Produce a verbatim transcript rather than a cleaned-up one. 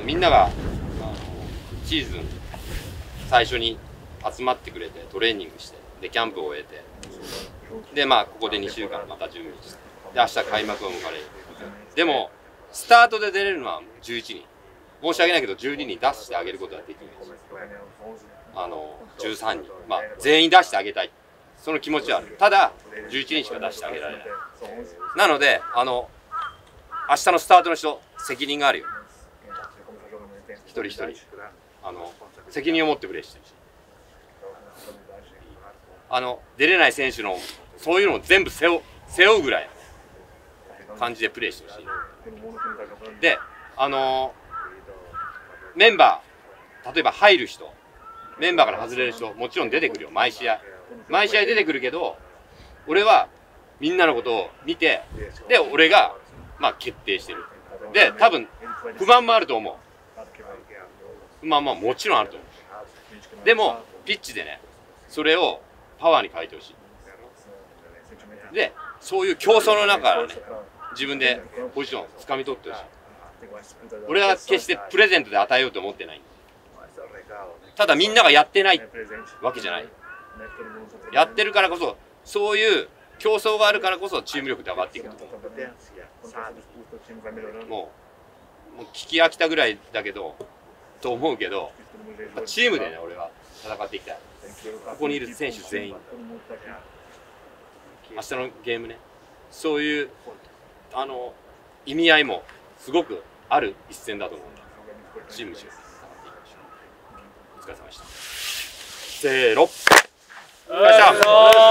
みんながあのシーズン最初に集まってくれてトレーニングしてでキャンプを終えてでまあここでにしゅうかんまた準備してで明日開幕を迎える。でもスタートで出れるのはじゅういちにん。申し訳ないけどじゅうににん出してあげることはできないしあのじゅうさんにんまあ全員出してあげたいその気持ちはある。ただじゅういちにんしか出してあげられない。なのであの明日のスタートの人責任があるよ。一人一人あの責任を持ってプレーしてるしあの出れない選手のそういうのを全部背負背負うぐらいの感じでプレーしてほしい。であのメンバー例えば入る人メンバーから外れる人もちろん出てくるよ。毎試合毎試合出てくるけど俺はみんなのことを見てで俺がまあ決定してる。で多分不満もあると思う。不満ももちろんあると思う。でもピッチでねそれをパワーに変えてほしい。でそういう競争の中からね自分でポジションをつかみ取ってほしい。俺は決してプレゼントで与えようと思ってない。ただみんながやってないわけじゃない。やってるからこそそういう競争があるからこそチーム力で上がっていくと思う。もうもう聞き飽きたぐらいだけどと思うけどチームでね俺は戦っていきたい。ここにいる選手全員明日のゲームねそういうあの意味合いもすごくある一戦だと思うんだ。チーム一緒に戦っていきましょう。お疲れ様でした。せーの。お疲れ様でした。